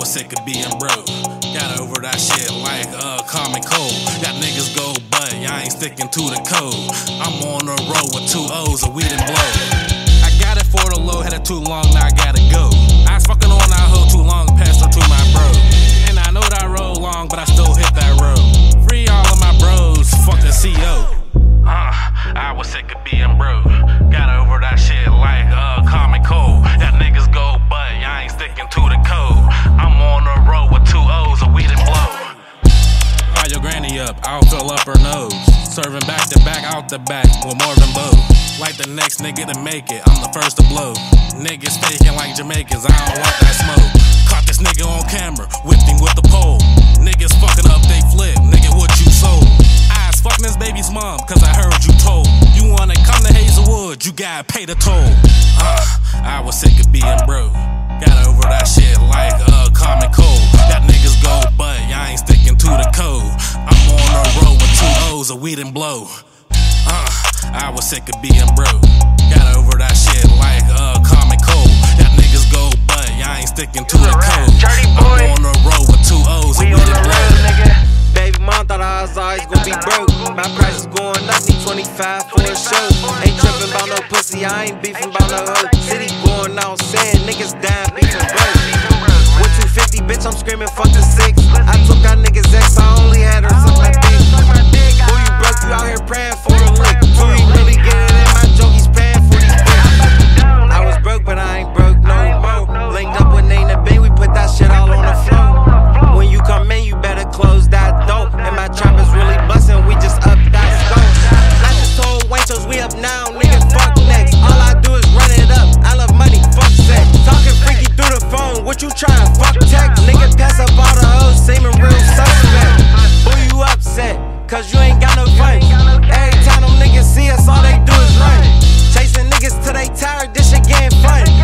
was sick of being broke. Got over that shit like common cold. Got niggas go, but I ain't sticking to the code. I'm on the road with 2 O's of weed and blow. I got it for the low, had it too long, now I gotta go. I was fucking on that hoe too long, passed her to my bro. And I know that road long, but I still hit that road. Free all of my bros, fuck the CO. I was sick of being broke. Got over that shit like common cold. Got niggas go, but I ain't sticking to the code. I'm on the road with 2 O's of weed and blow. Fire your granny up, I'll fill up her nose. Serving back to back, out the back, with more than both. Like the next nigga to make it, I'm the first to blow. Niggas faking like Jamaicans, I don't want that smoke. Caught this nigga on camera, whipped him with the pole. Niggas fucking up, they flip, nigga what you sold. I was fucking this baby's mom, cause I heard you told. You wanna come to Hazelwood, you gotta pay the toll. I was sick of being broke. Got over that shit like common cold. Got niggas go, but I ain't sticking to the code. I'm on the road with 2 O's of weed and blow. I was sick of being broke. Got over that shit like common cold. Got niggas go, but I ain't sticking to the code. I'm on the road with 2 O's of weed and blow. Baby mom thought I was always gonna be broke. My price is going up, need 25 for a show. Ain't tripping about no pussy, I ain't beefing about no hoe. City going out saying niggas dying beefing broke. With 250, bitch, I'm screaming fuck the 6. I took out niggas ex, I only had her suck my dick. Who you broke, you out here praying for a lick. Who you really get it in my joke, he's paying for these dicks. I was broke, but I ain't broke no more. Linked up with Neam Wit Da Beam, we put that shit all on the floor. When you come in, you better close that door. And my trap is really bustin', we just up that scope. I just told Waitrose, we up now, nigga, fuck next. All I do is run it up, I love money, fuck sex. Talking freaky through the phone, what you trying, fuck text. Nigga pass up all the hoes, seeming real suspect. Who you upset, cause you ain't got no fight. Every time them niggas see us, all they do is run. Chasing niggas till they tired, this shit getting fun.